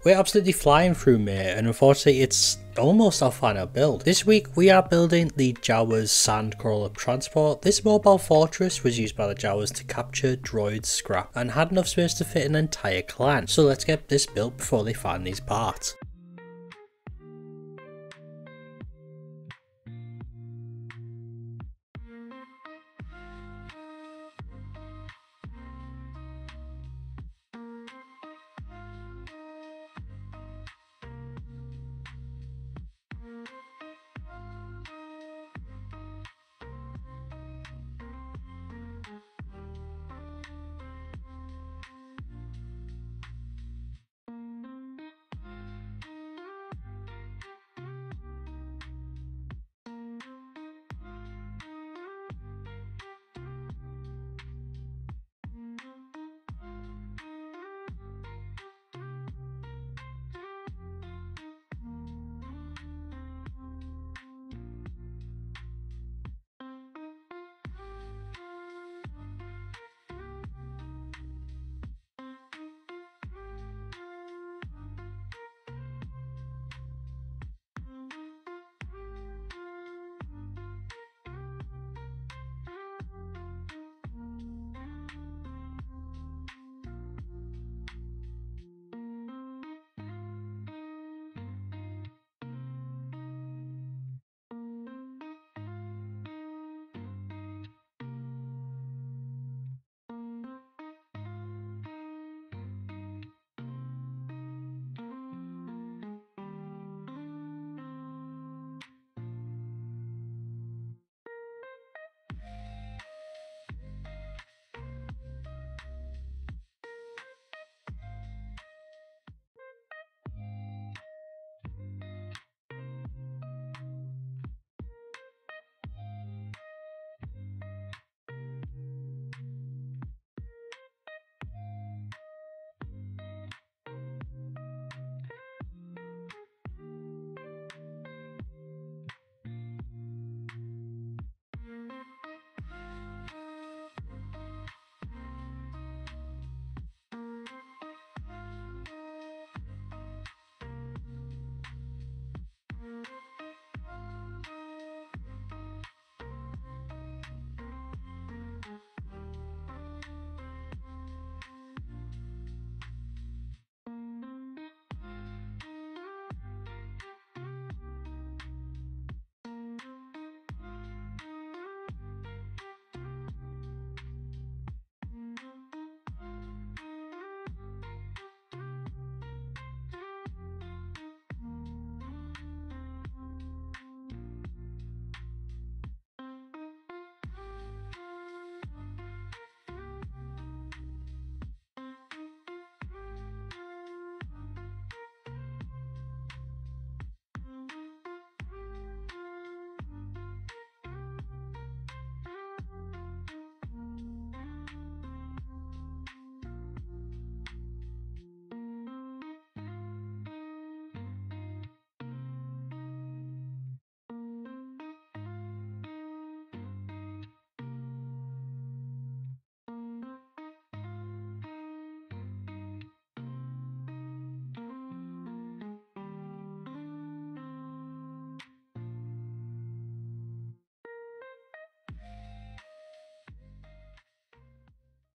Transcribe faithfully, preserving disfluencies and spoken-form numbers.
We're absolutely flying through, mate, and unfortunately it's almost our final build. This week we are building the Jawa Sandcrawler transport. This mobile fortress was used by the Jawas to capture droids scrap and had enough space to fit an entire clan. So let's get this built before they find these parts.